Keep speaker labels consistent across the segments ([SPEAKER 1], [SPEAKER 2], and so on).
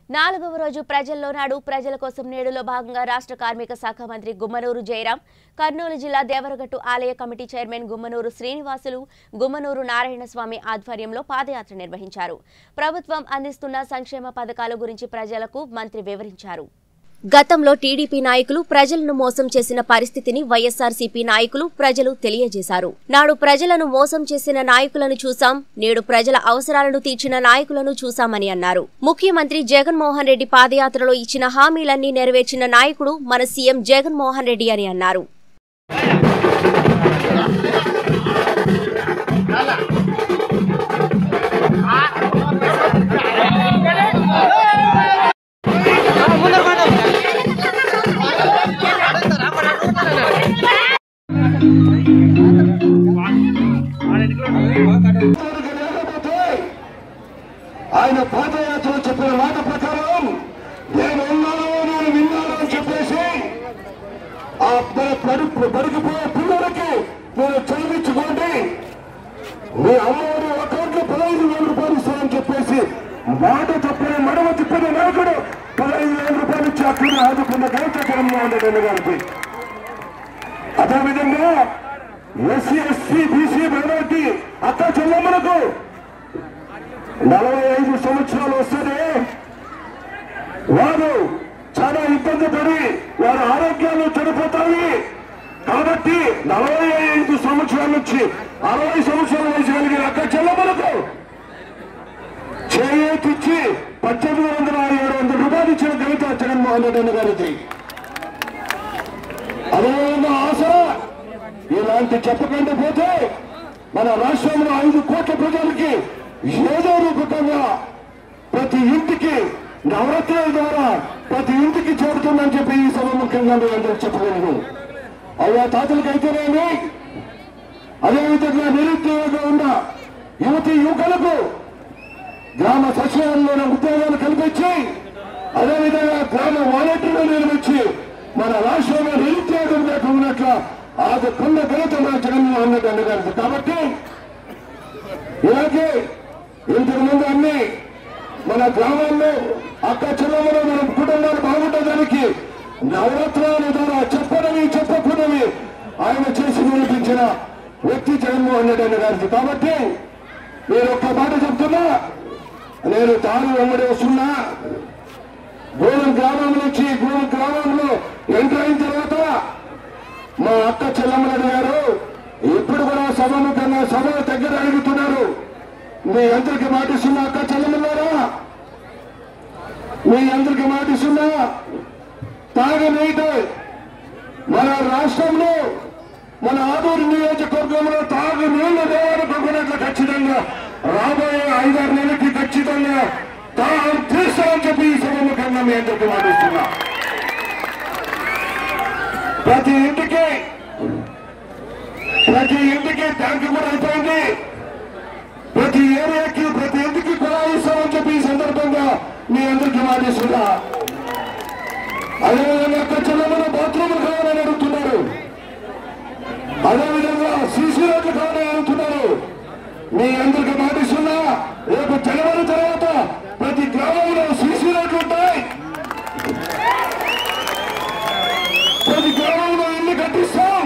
[SPEAKER 1] నాలుగవ రోజు ప్రజల్లో నాడు ప్రజల కోసం నేడులో భాగంగా రాష్ట్ర కార్మిక శాఖ మంత్రి గుమ్మనూరు జయరాం, కర్నూలు జిల్లా దేవరగట్టు ఆలయ కమిటీ చైర్మన్ గుమ్మనూరు శ్రీనివాసులు, గుమ్మనూరు నారాయణస్వామి ఆధ్వర్యంలో పాదయాత్ర నిర్వహించారు. ప్రభుత్వం అందిస్తున్న సంక్షేమ పథకాల గురించి ప్రజలకు మంత్రి వివరించారు. గతంలో టీడీపీ నాయకులు ప్రజలను మోసం చేసిన పరిస్థితిని వైఎస్ఆర్సీపీ నాయకులు ప్రజలు తెలియజేశారు. నాడు ప్రజలను మోసం చేసిన నాయకులను చూశాం, నేడు ప్రజల అవసరాలను తీర్చిన నాయకులను చూశామని అన్నారు. ముఖ్యమంత్రి జగన్మోహన్ రెడ్డి పాదయాత్రలో ఇచ్చిన హామీలన్నీ నెరవేర్చిన నాయకుడు మన సీఎం జగన్మోహన్ రెడ్డి అని అన్నారు.
[SPEAKER 2] ఆయన పాదయాత్రలో చెప్పిన మాట ప్రకారం నేను విన్నాను అని చెప్పేసి ఆ బడికిపోయే పిల్లలకి మీరు చదివించుకోండి, మీ అమ్మవారి అకౌంట్లో 15,000 రూపాయలు ఇస్తారని చెప్పేసి మాట తప్పని మడమ తిప్పిన నాయకుడు 15,000 రూపాయలు ఇచ్చి అక్కడ ఆదుకున్న ఘనత జగన్మోహన్ రెడ్డి గారికి. అదేవిధంగా ఎస్సీ ఎస్టీ బీసీ మైనార్టీ అక్క చెల్లెమ్మలకు 45 సంవత్సరాలు వస్తే వారు చాలా ఇబ్బంది పడి వారి ఆరోగ్యాలు చెడిపోతాయి. కాబట్టి 45 సంవత్సరాల నుంచి 60 సంవత్సరాల వయసు కలిగిన అక్క చెల్లెమ్మలకు చేయూతిచ్చి 18,700 రూపాయలు ఇచ్చిన ఘనత జగన్మోహన్ రెడ్డి గారికి. అదేవిధంగా ఆసరా ఇలాంటి చెప్పకుండా పోతే మన రాష్ట్రంలో 5 కోట్ల ప్రజలకి ఏదో రూపకంగా ప్రతి ఇంటికి నవరత్నాల ద్వారా ప్రతి ఇంటికి చేరుతుందని చెప్పి ఈ సభ ముఖ్యంగా అందరూ చెప్పగలను. అయ్యా తాతలకైతేనేమి, అదేవిధంగా నిరుద్యోగంగా ఉన్న యువతి యువకులకు గ్రామ సచివాలయంలోని ఉద్యోగాలు కల్పించి, అదేవిధంగా గ్రామ వాలంటీర్లు నిర్మించి మన రాష్ట్రంలో నిరుద్యోగం లేకున్నట్ల ఆదుకున్న ఘనత మన జగన్మోహన్ రెడ్డి గారికి. కాబట్టి ఇలాగే ఇంతకుముందు అన్ని మన గ్రామాల్లో అక్క చెల్లెమ్మలు మన కుటుంబాలు బాగుండడానికి నవరత్నాల ద్వారా చెప్పకున్నవి ఆయన చేసి నిరూపించిన వ్యక్తి జగన్మోహన్ రెడ్డి గారికి. కాబట్టి నేను ఒక్క మాట చెప్తున్నా, నేను దారి వెంబడి వస్తున్నా. గూడెం గ్రామం నుంచి గూడెం గ్రామంలో ఎంటర్ అయిన తర్వాత మా అక్క చెల్లెమ్మలు గారు ఇప్పుడు కూడా సభముఖంగా సభ దగ్గర అడుగుతున్నారు. మీ అందరికి మాటిస్తున్నా అక్క చెల్లెమ్మలారా, మీ అందరికి మాటిస్తున్నా తాగనీటి మన రాష్ట్రంలో మన ఆదూరు నియోజకవర్గంలో తాగు నీళ్లు లేవనుకున్నట్లు ఖచ్చితంగా రాబోయే 5-6 నెలలకి ఖచ్చితంగా తాగు తీస్తామని చెప్పి ఈ సభముఖంగా మీ అందరికి మాటిస్తున్నా. ప్రతి ఇంటికి ట్యాంకు కూడా అయిపోయింది. ప్రతి ఏరియాకి ప్రతి ఇంటికి కుళాయి ఇస్తామని చెప్పి ఈ సందర్భంగా మీ అందరికీ మాటిస్తున్నా. అదేవిధంగా అక్క చెల్లెమ్మలు బాత్రూమ్లు కావాలని అడుగుతున్నారు, అదేవిధంగా సీసీ రోడ్లు కావాలని అడుగుతున్నారు. మీ అందరికీ మాటిస్తున్నా, రేపు జనవరి తర్వాత ప్రతి గ్రామంలో సీసీ రోడ్లు ఉంటాయి, ప్రతి గ్రామంలో ఇల్లు కట్టిస్తాం,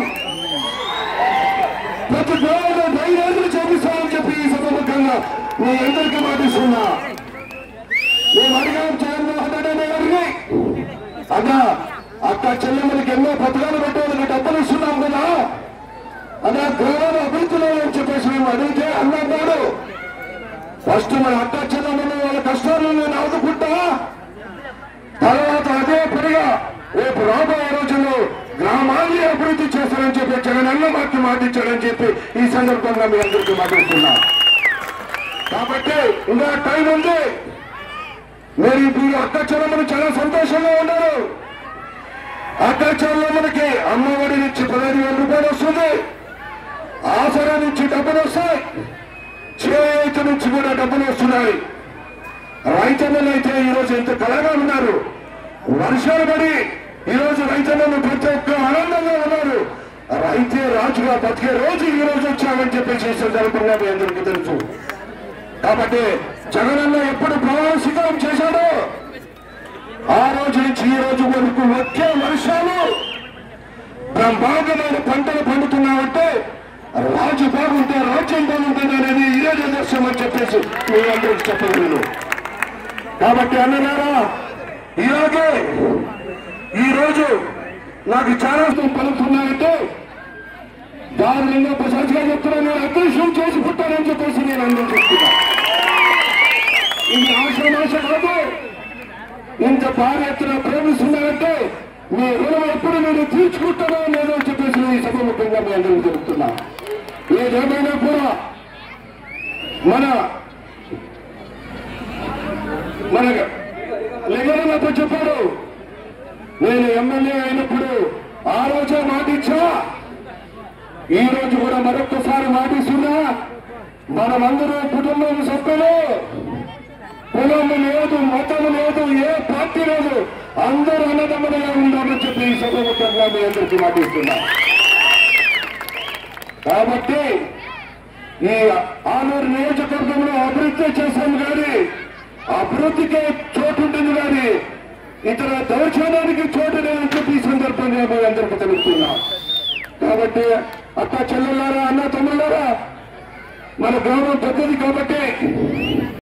[SPEAKER 2] ప్రతి గ్రామంలో డ్రైనేజీలు చేపిస్తామని చెప్పి ఈ సభముఖంగా మీ అందరికీ మాటిస్తున్నా. మేము అడిగాం జగన్మోహన్ రెడ్డి గారిని, అన్నా అక్క చెల్లెమ్మలకి ఎన్నో పథకాలు పెట్టేందుకు డబ్బులు ఇస్తున్నాం కదా అన్నా, గ్రామాల అభివృద్ధిలో అని చెప్పేసి మేము అడిగితే అన్నాడు, ఫస్ట్ మన అక్క చెల్లెమ్మలు వాళ్ళ కష్టాలను నేను ఆదుకుంటా, తర్వాత అదే పనిగా రేపు రాబోయే రోజుల్లో గ్రామాన్ని అభివృద్ధి చేస్తారని చెప్పి జగనన్న మాకు మాటించాడని చెప్పి ఈ సందర్భంగా మీ అందరికీ మాటిస్తున్నా. కాబట్టి ఇంకా టైం ఉంది. మీరు అక్క చెల్లెమ్మలు చాలా సంతోషంగా ఉన్నారు. అక్క చెల్లెమ్మలకి అమ్మఒడి నుంచి 15,000 రూపాయలు వస్తుంది, ఆసరా నుంచి డబ్బులు వస్తాయి, చేతి నుంచి కూడా డబ్బులు వస్తున్నాయి. రైతన్నలు అయితే ఈరోజు ఎంత కలగా ఉన్నారు. వర్షాలు పడి ఈరోజు రైతన్నలు ప్రతి ఒక్క ఆనందంగా ఉన్నారు. రైతే రాజుగా బతికే రోజు ఈ రోజు వచ్చామని చెప్పేసి సందర్భంగా మీ అందరికీ తెలుసు. కాబట్టి జగనన్న ఎప్పుడు ప్రమాణ స్వీకారం చేశాడో నుంచి ఈ రోజు వరకు ఒకే వర్షాలు బ్రహ్మాండమైన పంటలు పండుతున్నామంటే రాజు బాగుంటే రాజ్యం బాగుంటుంది అనేది ఇదే నిదర్శనం అని చెప్పేసి మీ అందరికి చెప్పగలను. కాబట్టి అన్నగారా ఇలాగే ఈరోజు నాకు చాలా పలుకుతున్నాయంటే దారుణంగా ప్రశాంతిగా చెప్తున్నా, నేను అదృష్టం చేసి పుట్టానని చెప్పేసి నేను అందరూ చెప్తున్నా. ఇది ఆశ్రమాశ కాదు. ఇంత భారీ ఎత్తున ప్రేమిస్తున్నారంటే మీ రుణం ఎప్పుడు నేను తీర్చుకుంటానో లేదో చెప్పేసి ఈ సభ ముఖ్యంగా మీ అందరూ చెబుతున్నా. ఏదేమైనా కూడా మన లింగనతో చెప్పారు, నేను ఎమ్మెల్యే అయినప్పుడు ఆ రోజే మాటిచ్చా, ఈ రోజు కూడా మరొక్కసారి మాటిస్తున్నా. మనమందరూ కుటుంబం సభ్యులు, కులము లేదు, మతం లేదు, ఏ పార్టీ లేదు, అందరూ అన్నదమ్ములుగా ఉండాలని చెప్పి ఈ సభ ముఖ్యంగా మీ అందరికీ మాటిస్తున్నా. కాబట్టి ఈ ఆలూరు నియోజకవర్గంలో అభివృద్ధి చేశాము కానీ అభివృద్ధికే చోటు ఉంటుంది కానీ ఇతర దౌర్జన్యానికి చోటు లేదని చెప్పి ఈ సందర్భంగా మీ అందరికీ తెలుపుతున్నా. కాబట్టి అక్క చెల్లెళ్ళారా, అన్న తమ్ముళ్ళారా, మన గ్రామం పెద్దది కాబట్టి